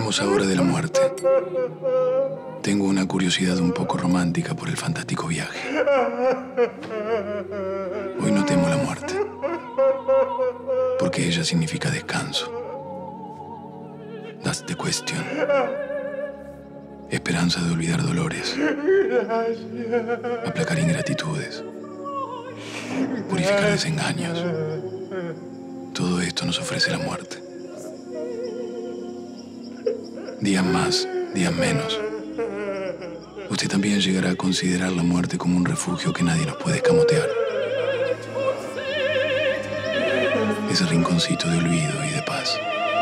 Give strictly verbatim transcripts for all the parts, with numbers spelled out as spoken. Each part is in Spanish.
Hablemos ahora de la muerte. Tengo una curiosidad un poco romántica por el fantástico viaje. Hoy no temo la muerte, porque ella significa descanso. That's the question. Esperanza de olvidar dolores. Aplacar ingratitudes. Purificar desengaños. Todo esto nos ofrece la muerte. Días más, días menos. Usted también llegará a considerar la muerte como un refugio que nadie nos puede escamotear. Ese rinconcito de olvido y de paz.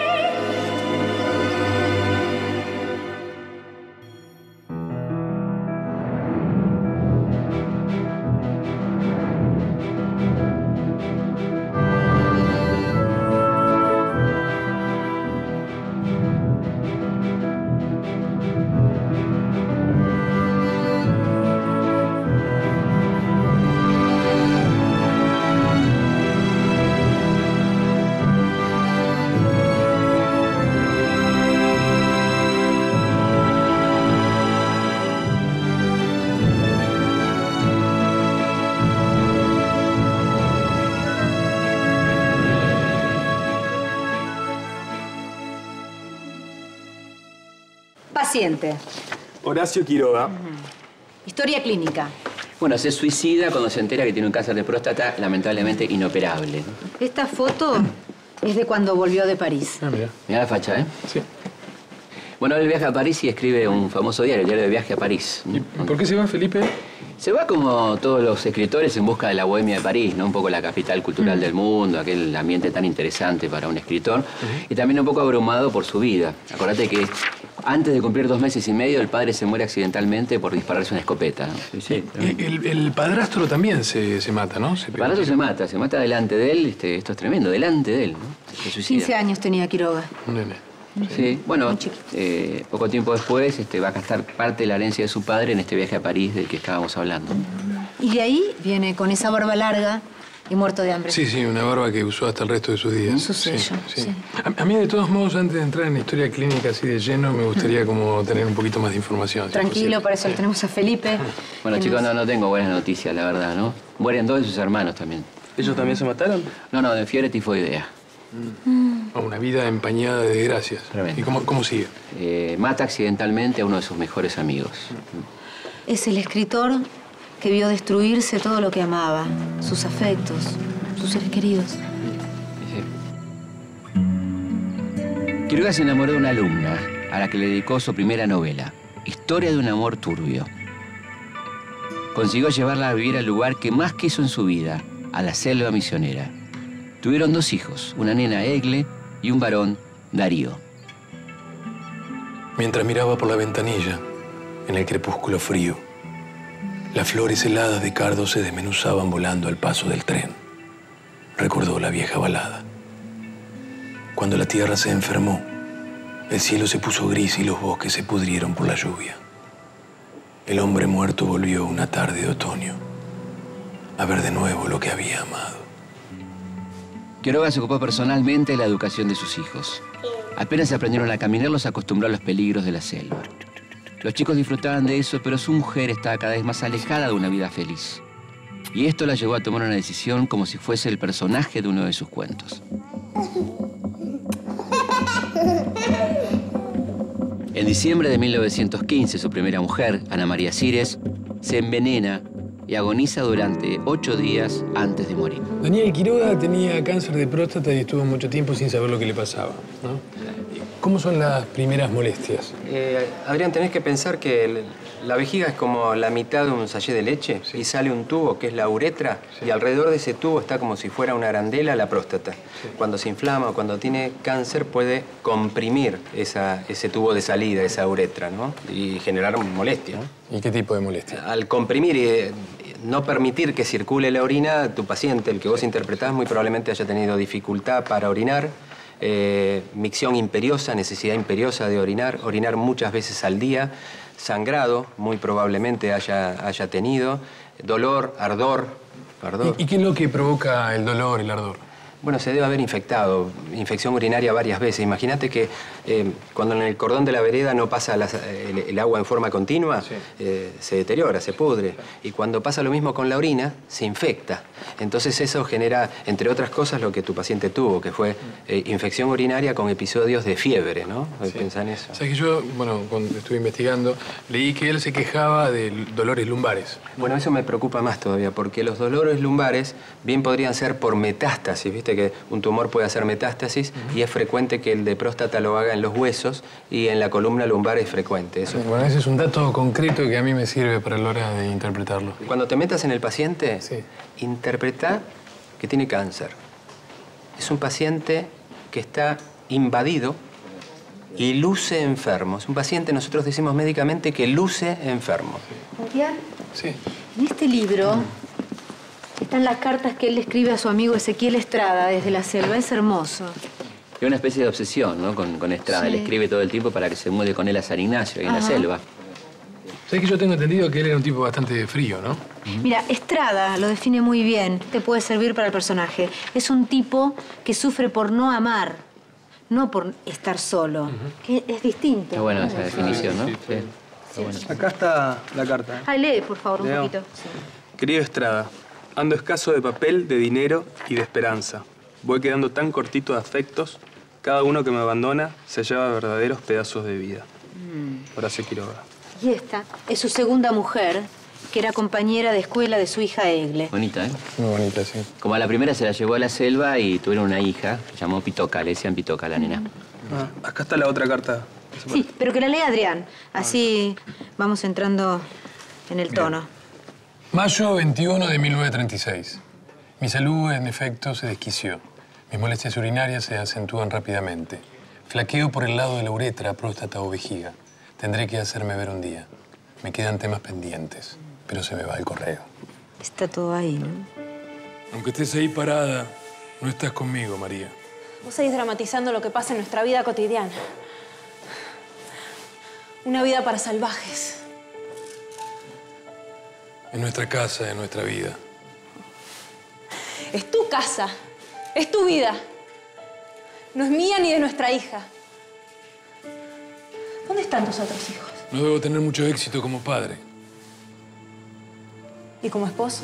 Paciente. Horacio Quiroga. Uh-huh. Historia clínica. Bueno, se suicida cuando se entera que tiene un cáncer de próstata lamentablemente inoperable. Esta foto es de cuando volvió de París. Ah, mira. Mirá la facha, ¿eh? Sí. Bueno, él viaja a París y escribe un famoso diario, el diario de viaje a París. ¿Y por qué se va, Felipe? Se va como todos los escritores en busca de la bohemia de París, ¿no? Un poco la capital cultural uh-huh. del mundo, aquel ambiente tan interesante para un escritor. Uh-huh. Y también un poco abrumado por su vida. Acordate que antes de cumplir dos meses y medio, el padre se muere accidentalmente por dispararse una escopeta, ¿no? Sí, sí. El, el padrastro también se, se mata, ¿no? Se el padrastro se mata, se mata delante de él. Este, esto es tremendo, delante de él, ¿no? Se suicida. quince años tenía Quiroga. Un nene. Sí, sí. Bueno, eh, poco tiempo después este, va a gastar parte de la herencia de su padre en este viaje a París del que estábamos hablando. Y de ahí viene con esa barba larga y muerto de hambre. Sí, sí, una barba que usó hasta el resto de sus días. Su sello, sí, sí. sí. A, a mí, de todos modos, antes de entrar en la historia clínica así de lleno, me gustaría como tener un poquito más de información. Tranquilo, para eso sí. Lo tenemos a Felipe. Bueno, chicos, no, no tengo buenas noticias, la verdad, ¿no? Mueren dos de sus hermanos también. ¿Ellos también se mataron? No, no, de fiebre tifoidea. Mm. Oh, una vida empañada de desgracias. Tremendo. ¿Y cómo, cómo sigue? Eh, mata accidentalmente a uno de sus mejores amigos. Es el escritor que vio destruirse todo lo que amaba. Sus afectos, sus seres queridos. Sí. Quiroga se enamoró de una alumna a la que le dedicó su primera novela, Historia de un amor turbio. Consiguió llevarla a vivir al lugar que más quiso en su vida, a la selva misionera. Tuvieron dos hijos, una nena, Egle, y un varón, Darío. Mientras miraba por la ventanilla, en el crepúsculo frío, las flores heladas de cardo se desmenuzaban volando al paso del tren. Recordó la vieja balada. Cuando la tierra se enfermó, el cielo se puso gris y los bosques se pudrieron por la lluvia. El hombre muerto volvió una tarde de otoño a ver de nuevo lo que había amado. Quiroga se ocupó personalmente de la educación de sus hijos. Apenas aprendieron a caminar, los acostumbró a los peligros de la selva. Los chicos disfrutaban de eso, pero su mujer estaba cada vez más alejada de una vida feliz. Y esto la llevó a tomar una decisión como si fuese el personaje de uno de sus cuentos. En diciembre de mil novecientos quince, su primera mujer, Ana María Cires, se envenena y agoniza durante ocho días antes de morir. Daniel Quiroga tenía cáncer de próstata y estuvo mucho tiempo sin saber lo que le pasaba, ¿no? ¿Cómo son las primeras molestias? Eh, Adrián, tenés que pensar que el, la vejiga es como la mitad de un sachet de leche, sí. Y sale un tubo que es la uretra, sí. Y alrededor de ese tubo está como si fuera una arandela la próstata. Sí. Cuando se inflama o cuando tiene cáncer puede comprimir esa, ese tubo de salida, esa uretra, ¿no? Y generar molestia. ¿Y qué tipo de molestia? Al comprimir y no permitir que circule la orina, tu paciente, el que vos interpretás, muy probablemente haya tenido dificultad para orinar, eh, micción imperiosa, necesidad imperiosa de orinar, orinar muchas veces al día, sangrado, muy probablemente haya, haya tenido, dolor, ardor. ardor. ¿Y, ¿Y qué es lo que provoca el dolor, el ardor? Bueno, se debe haber infectado, infección urinaria varias veces. Imagínate que Eh, cuando en el cordón de la vereda no pasa las, el, el agua en forma continua, sí. eh, se deteriora, se pudre. Claro. Y cuando pasa lo mismo con la orina, se infecta. Entonces eso genera, entre otras cosas, lo que tu paciente tuvo, que fue eh, infección urinaria con episodios de fiebre, ¿no? Sí. ¿Pensás en eso? Sabes que yo, bueno, cuando estuve investigando, leí que él se quejaba de dolores lumbares. Bueno, eso me preocupa más todavía, porque los dolores lumbares bien podrían ser por metástasis. Viste que un tumor puede hacer metástasis uh-huh. y es frecuente que el de próstata lo haga en los huesos y en la columna lumbar es frecuente. Eso. Bueno, ese es un dato concreto que a mí me sirve para la hora de interpretarlo. Cuando te metas en el paciente, sí. interpreta que tiene cáncer. Es un paciente que está invadido y luce enfermo. Es un paciente, nosotros decimos médicamente, que luce enfermo. Adrián, sí. en este libro están las cartas que él le escribe a su amigo Ezequiel Estrada desde la selva. Es hermoso. Es una especie de obsesión, ¿no? Con, con Estrada. Sí. Le escribe todo el tiempo para que se mude con él a San Ignacio, ahí en Ajá. la selva. Sabes que yo tengo entendido que él era un tipo bastante frío, ¿no? Uh-huh. Mira, Estrada lo define muy bien. Te puede servir para el personaje. Es un tipo que sufre por no amar, no por estar solo. Uh-huh. Que es distinto. Está buena esa definición, ¿no? Sí, sí. Sí. Bueno. Acá está la carta. ¿eh? Ay, lee, por favor, un Leo. poquito. Sí. Querido Estrada, ando escaso de papel, de dinero y de esperanza. Voy quedando tan cortito de afectos. Cada uno que me abandona se lleva verdaderos pedazos de vida. Mm. Horacio Quiroga. Y esta es su segunda mujer, que era compañera de escuela de su hija Egle. Bonita, ¿eh? Muy bonita, sí. Como a la primera se la llevó a la selva y tuvieron una hija, se llamó Pitoca, le decían Pitoca a la nena. Ah, acá está la otra carta. Sí, pero que la lea Adrián. Así vamos entrando en el tono. Bien. Mayo veintiuno de mil novecientos treinta y seis. Mi salud, en efecto, se desquició. Mis molestias urinarias se acentúan rápidamente. Flaqueo por el lado de la uretra, próstata o vejiga. Tendré que hacerme ver un día. Me quedan temas pendientes, pero se me va el correo. Está todo ahí, ¿no? Aunque estés ahí parada, no estás conmigo, María. Vos seguís dramatizando lo que pasa en nuestra vida cotidiana. Una vida para salvajes. En nuestra casa, en nuestra vida. Es tu casa. Es tu vida. No es mía ni de nuestra hija. ¿Dónde están tus otros hijos? No debo tener mucho éxito como padre. ¿Y como esposo?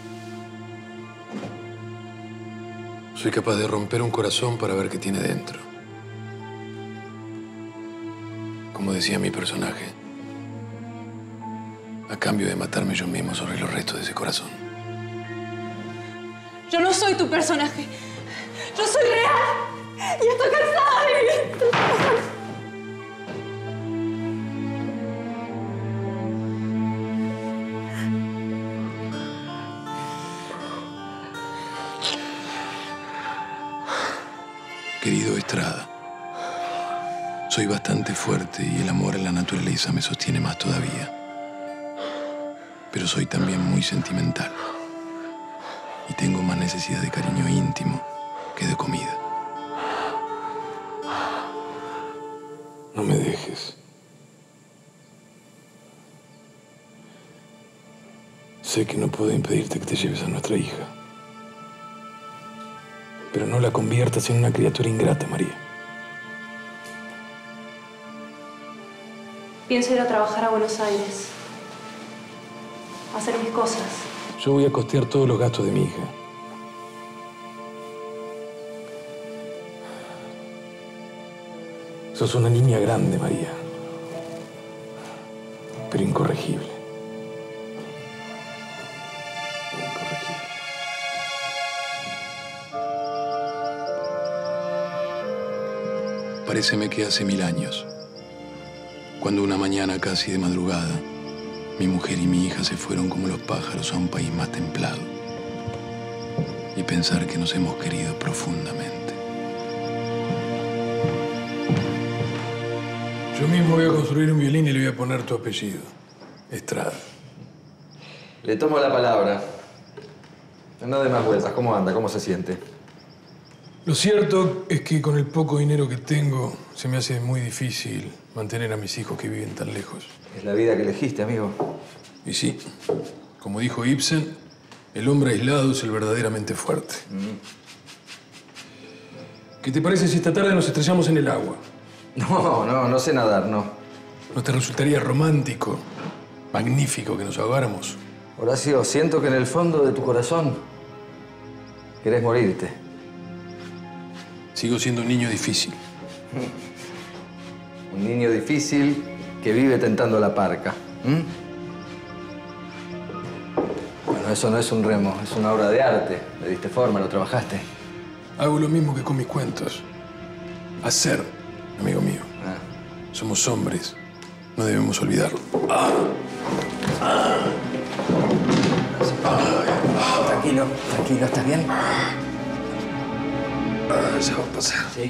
Soy capaz de romper un corazón para ver qué tiene dentro. Como decía mi personaje, a cambio de matarme yo mismo sobre los restos de ese corazón. Yo no soy tu personaje. Yo soy real. Y estoy cansada de vivir. Querido Estrada, soy bastante fuerte y el amor a la naturaleza me sostiene más todavía. Pero soy también muy sentimental y tengo más necesidad de cariño íntimo que de comida. No me dejes. Sé que no puedo impedirte que te lleves a nuestra hija. Pero no la conviertas en una criatura ingrata, María. Pienso ir a trabajar a Buenos Aires. A hacer mis cosas. Yo voy a costear todos los gastos de mi hija. Sos una niña grande, María. Pero incorregible. Incorregible. Paréceme que hace mil años, cuando una mañana casi de madrugada, mi mujer y mi hija se fueron como los pájaros a un país más templado. Y pensar que nos hemos querido profundamente. Yo mismo voy a construir un violín y le voy a poner tu apellido. Estrada. Le tomo la palabra. No de más vueltas. ¿Cómo anda? ¿Cómo se siente? Lo cierto es que con el poco dinero que tengo, se me hace muy difícil mantener a mis hijos que viven tan lejos. Es la vida que elegiste, amigo. Y sí, como dijo Ibsen, el hombre aislado es el verdaderamente fuerte. Mm. ¿Qué te parece si esta tarde nos estrellamos en el agua? No, no, no sé nadar, no. ¿No te resultaría romántico, magnífico que nos ahogáramos? Horacio, siento que en el fondo de tu corazón querés morirte. Sigo siendo un niño difícil. Un niño difícil que vive tentando la parca. ¿Mm? Bueno, eso no es un remo, es una obra de arte. Le diste forma, lo trabajaste. Hago lo mismo que con mis cuentos. Hacer, amigo mío. Ah. Somos hombres. No debemos olvidarlo. Ah. Ah. Ah. Tranquilo, tranquilo, ¿estás bien? Ah, ya va a pasar. Sí.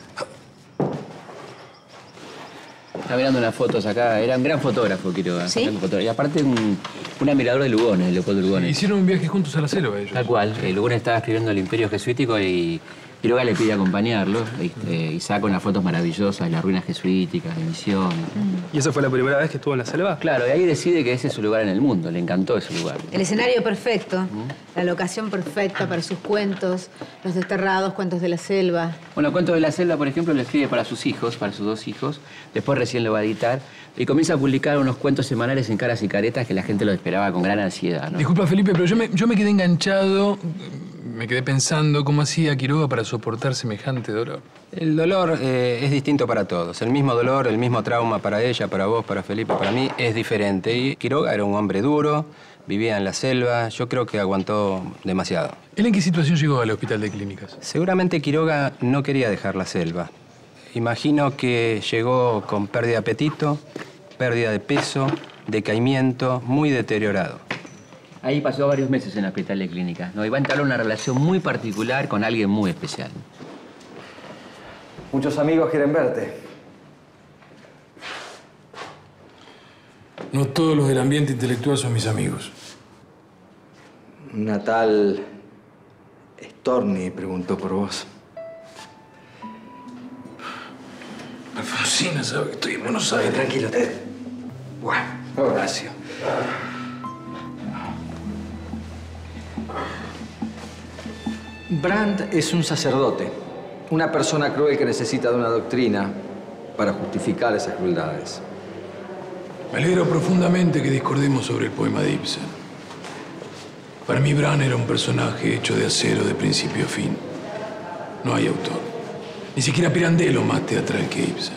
Está mirando unas fotos acá. Era un gran fotógrafo, Quiroga. ¿Sí? Y aparte, un, un admirador de Lugones, de Leopoldo Lugones. Hicieron un viaje juntos a la selva ellos. Tal cual. Eh, Lugones estaba escribiendo el Imperio Jesuítico y Quiroga le pide acompañarlo. Y, eh, y saca unas fotos maravillosas de las ruinas jesuíticas, de Misiones. ¿Y esa fue la primera vez que estuvo en la selva? Claro, y ahí decide que ese es su lugar en el mundo. Le encantó ese lugar. El escenario perfecto, la locación perfecta para sus cuentos, Los Desterrados, Cuentos de la Selva. Bueno, Cuentos de la Selva, por ejemplo, lo escribe para sus hijos, para sus dos hijos. Después recién lo va a editar. Y comienza a publicar unos cuentos semanales en Caras y Caretas que la gente lo esperaba con gran ansiedad, ¿no? Disculpa, Felipe, pero yo me, yo me quedé enganchado, me quedé pensando cómo hacía Quiroga para soportar semejante dolor. El dolor eh, es distinto para todos. El mismo dolor, el mismo trauma para ella, para vos, para Felipe, para mí, es diferente. Y Quiroga era un hombre duro, vivía en la selva. Yo creo que aguantó demasiado. ¿Él en qué situación llegó al hospital de clínicas? Seguramente Quiroga no quería dejar la selva. Imagino que llegó con pérdida de apetito, pérdida de peso, decaimiento, muy deteriorado. Ahí pasó varios meses en el hospital de clínicas, ¿no? Y va a entablar una relación muy particular con alguien muy especial. Muchos amigos quieren verte. No todos los del ambiente intelectual son mis amigos. Una tal Storni preguntó por vos. Alfonsina sabe que estoy en Buenos Aires. Tranquilo, Ted. Bueno, Horacio. Brandt es un sacerdote, una persona cruel que necesita de una doctrina para justificar esas crueldades. Me alegro profundamente que discordemos sobre el poema de Ibsen. Para mí, Brandt era un personaje hecho de acero de principio a fin. No hay autor. Ni siquiera Pirandello más teatral que Ibsen.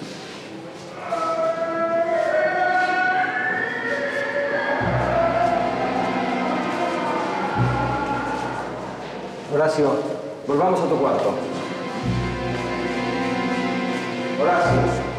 Horacio, volvamos a tu cuarto. Horacio.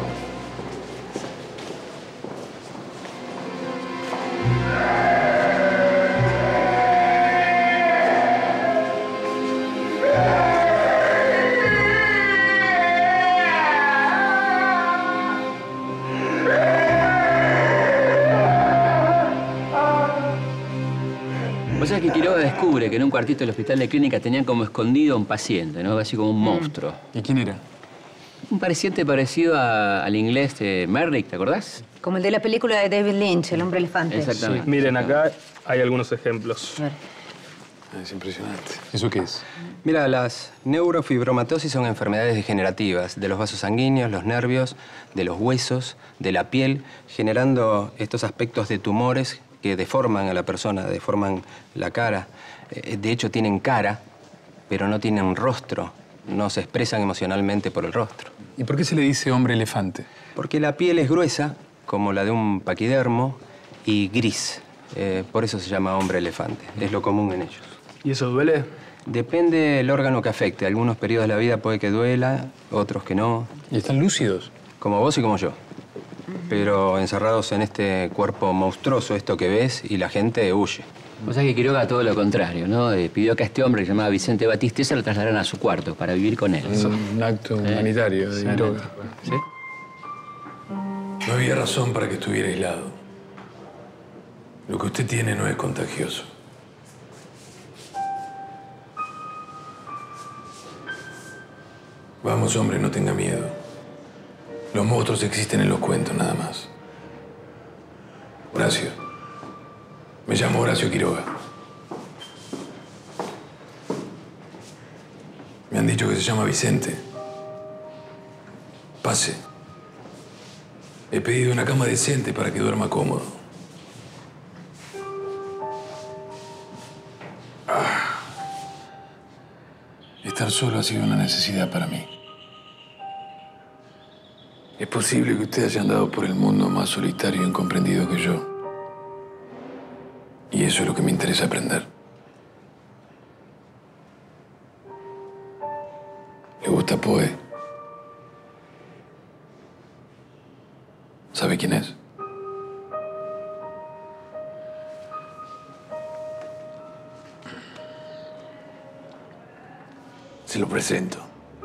O sea que Quiroga descubre que en un cuartito del hospital de clínicas tenían como escondido a un paciente, ¿no? Así como un monstruo. ¿Y quién era? Un paciente parecido a- al inglés de Merrick, ¿te acordás? Como el de la película de David Lynch, El Hombre Elefante. Exactamente. Miren, acá hay algunos ejemplos. A ver. Es impresionante. ¿Eso qué es? Mira, las neurofibromatosis son enfermedades degenerativas de los vasos sanguíneos, los nervios, de los huesos, de la piel, generando estos aspectos de tumores que deforman a la persona, deforman la cara. Eh, De hecho, tienen cara, pero no tienen rostro. No se expresan emocionalmente por el rostro. ¿Y por qué se le dice hombre elefante? Porque la piel es gruesa, como la de un paquidermo, y gris. Eh, por eso se llama hombre elefante. Es lo común en ellos. ¿Y eso duele? Depende del órgano que afecte. Algunos periodos de la vida puede que duela, otros que no. ¿Y están lúcidos? Como vos y como yo. Pero encerrados en este cuerpo monstruoso, esto que ves, y la gente huye. O sea que Quiroga todo lo contrario, ¿no? Eh, pidió que a este hombre que se llamaba Vicente Batista lo trasladaran a su cuarto para vivir con él. Es un acto humanitario de Quiroga. ¿Sí? No había razón para que estuviera aislado. Lo que usted tiene no es contagioso. Vamos, hombre, no tenga miedo. Los monstruos existen en los cuentos, nada más. Horacio. Me llamo Horacio Quiroga. Me han dicho que se llama Vicente. Pase. He pedido una cama decente para que duerma cómodo. Ah. Estar solo ha sido una necesidad para mí. Es posible que usted haya andado por el mundo más solitario e incomprendido que yo. Y eso es lo que me interesa aprender. ¿Le gusta Poe? ¿Sabe quién es? Se lo presento.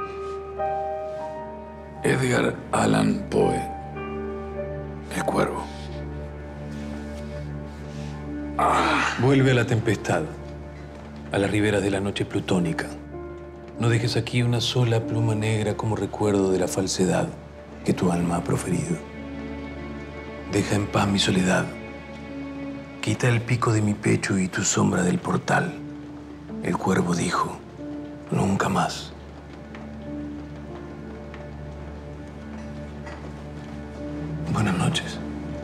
Edgar Allan Poe, el Cuervo. Ah. Vuelve a la tempestad, a las riberas de la noche plutónica. No dejes aquí una sola pluma negra como recuerdo de la falsedad que tu alma ha proferido. Deja en paz mi soledad. Quita el pico de mi pecho y tu sombra del portal. El Cuervo dijo, nunca más. Buenas noches.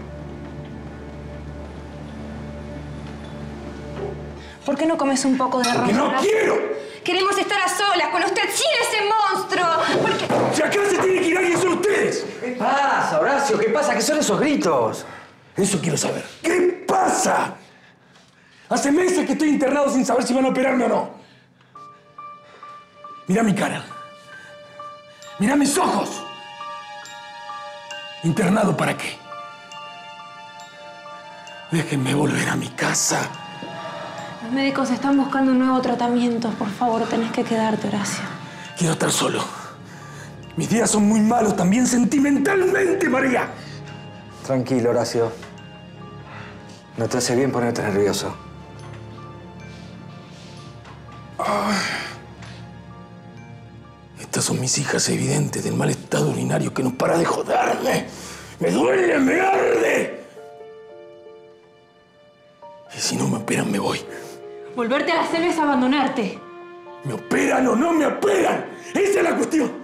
¿Por qué no comes un poco de arroz? ¡Que no quiero! Queremos estar a solas con usted sin ese monstruo. Porque... Si acá se tiene que ir alguien, son ustedes. ¿Qué pasa, Horacio? ¿Qué pasa? ¿Qué son esos gritos? Eso quiero saber. ¿Qué pasa? Hace meses que estoy internado sin saber si van a operarme o no. Mira mi cara. Mira mis ojos. ¿Internado para qué? Déjenme volver a mi casa. Los médicos están buscando un nuevo tratamiento. Por favor, tenés que quedarte, Horacio. Quiero estar solo. Mis días son muy malos, también sentimentalmente, María. Tranquilo, Horacio. No te hace bien ponerte nervioso. Ay. Estas son mis hijas evidentes del mal estado urinario que no para de joderme. ¡Me duele, me arde! Y si no me operan, me voy. Volverte a la selva es abandonarte. ¿Me operan o no me operan? Esa es la cuestión.